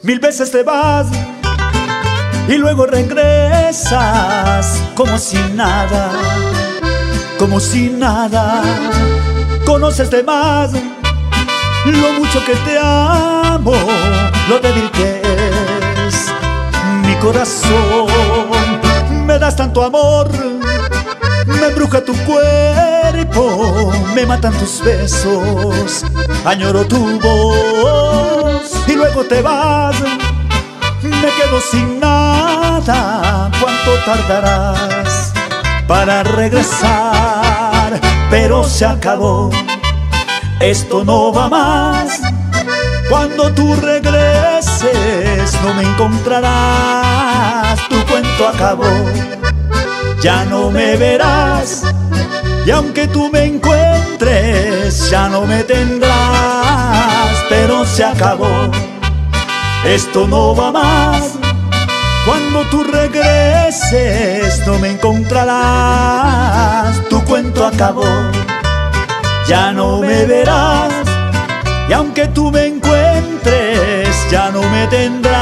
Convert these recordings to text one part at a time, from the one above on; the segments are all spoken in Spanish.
Mil veces te vas y luego regresas como si nada, como si nada. Conoces de más lo mucho que te amo, lo débil que es mi corazón. Me das tanto amor, me embruja tu cuerpo, me matan tus besos, añoro tu voz. Y luego te vas, me quedo sin nada. ¿Cuánto tardarás para regresar? Pero se acabó, esto no va más. Cuando tú regreses no me encontrarás. Tu cuento acabó, ya no me verás. Y aunque tú me encuentres, ya no me tendrás. Pero se acabó, esto no va más. Cuando tú regreses no me encontrarás. Tu cuento acabó, ya no me verás. Y aunque tú me encuentres, ya no me tendrás.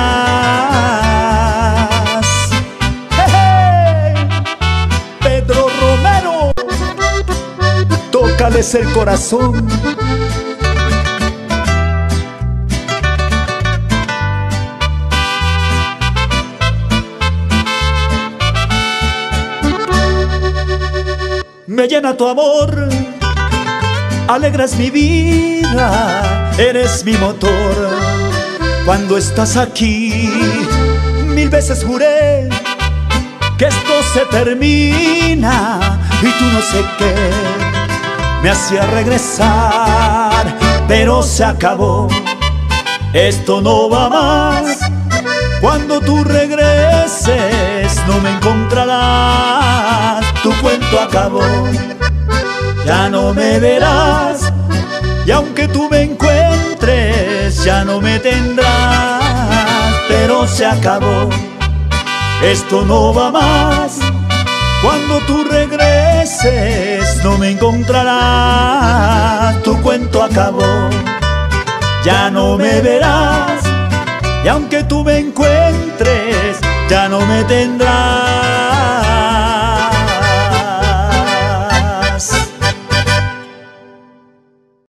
¡Hey, hey! Pedro Romero, tócales el corazón. Me llena tu amor, alegras mi vida, eres mi motor. Cuando estás aquí, mil veces juré que esto se termina, y tú no sé qué me hacía regresar. Pero se acabó, esto no va más. Cuando tú regreses no me encontrarás. Tu cuento acabó, ya no me verás. Y aunque tú me encuentres, ya no me tendrás. Pero se acabó, esto no va más. Cuando tú regreses no me encontrarás. Tu cuento acabó, ya no me verás. Y aunque tú me encuentres, ya no me tendrás.